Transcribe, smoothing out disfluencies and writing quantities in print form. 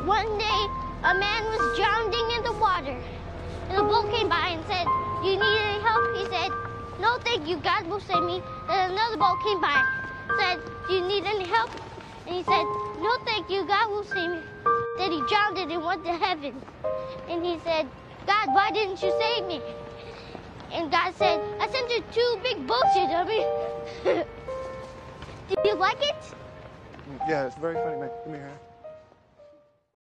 One day, a man was drowning in the water. And a boat came by and said, "Do you need any help?" He said, "No, thank you. God will save me." Then another boat came by, said, "Do you need any help?" And he said, "No, thank you. God will save me." Then he drowned and went to heaven. And he said, "God, why didn't you save me?" And God said, "I sent you 2 big boats, you dummy." Do you like it? Yeah, it's very funny, man. Give me your hand.